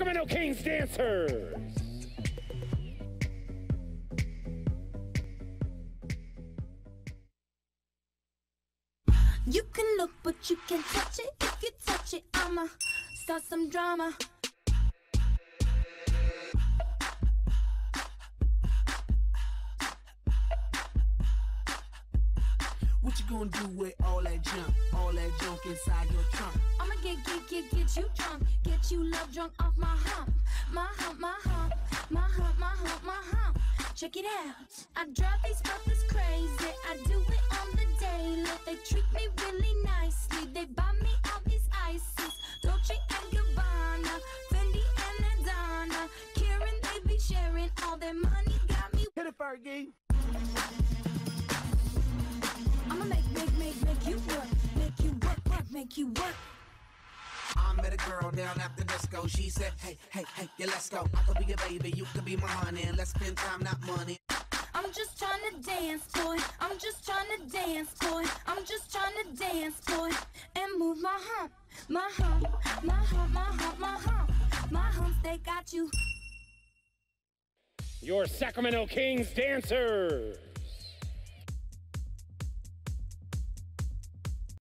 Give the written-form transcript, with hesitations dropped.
Sacramento Kings dancers. You can look, but you can't touch it. If you touch it, I'ma start some drama. What you gonna do with all that junk inside your trunk? I'ma get you drunk, get you love drunk off my hump, my hump, my hump, my hump, my hump, my hump. Check it out. I drive these brothers crazy. I do it on the daily. They treat me really nicely. They buy me all these ices, Dolce and Gabbana, Fendi and Adana. Karen, they be sharing all their money. Got me. Hit it, Fergie. I'ma make you work, make you work. I met a girl down at the disco. She said, hey, yeah, let's go. I could be your baby, you could be my honey. Let's spend time, not money. I'm just trying to dance, boy. I'm just trying to dance, boy. I'm just trying to dance, boy. And move my hump, my hump, my hump, my hump, my hump. My humps, they got you. Your Sacramento Kings dancers.